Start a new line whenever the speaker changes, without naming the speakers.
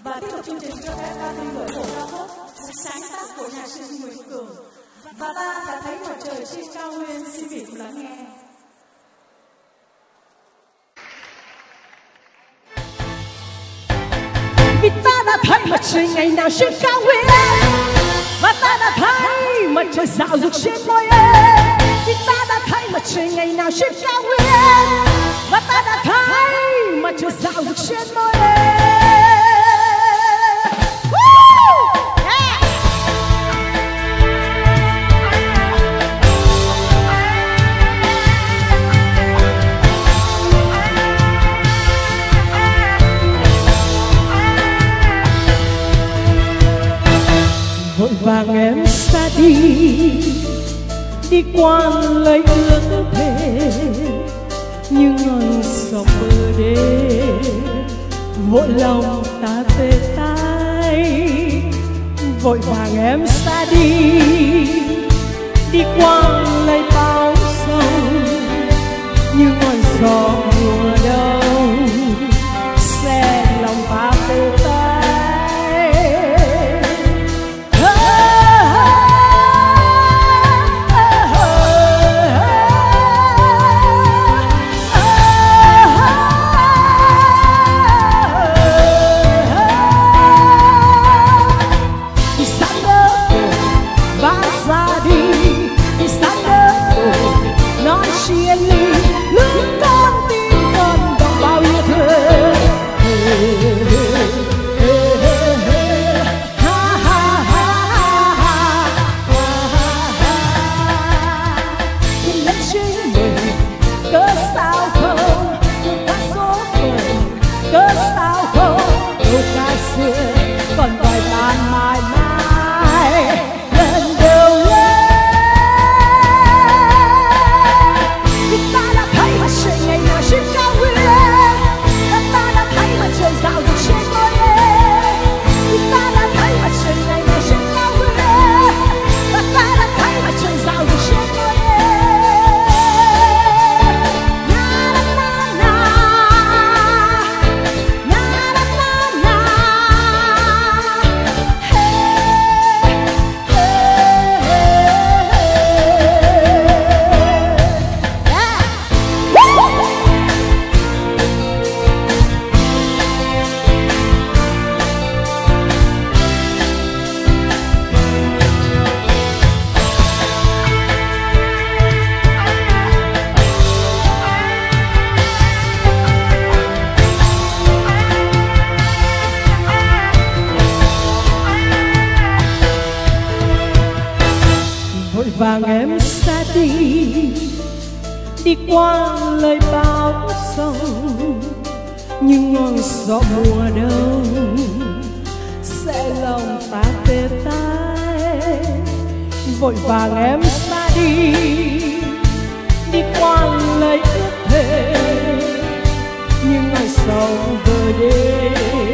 Và tiếp tục chương trình cho phép ta đi gửi bộ ca khúc sáng tác của nhạc sĩ Nguyễn Cường và ta đã thấy mặt trời trên cao nguyên. Xin vị lắng nghe.
Vì ta đã thấy mặt trời ngày nào trên cao nguyên, và ta đã thấy mặt trời dạo dực trên môi em. Vì ta đã thấy mặt trời ngày nào trên cao nguyên, và ta đã thấy mặt trời dạo dực trên môi em. Vội vàng em xa đi qua lời ước thề như ngọn sóng bờ đê. Vội lòng ta tê tái, vội vàng em xa đi qua lời bao sông như ngọn gió mùa đông xe lòng ta tê tái. Vàng em xa đi qua lời bao sông như ngọn gió mùa đông sẽ lòng ta tê tái. Vội vàng em xa đi qua lời ước thề như ngọn sông bờ đê.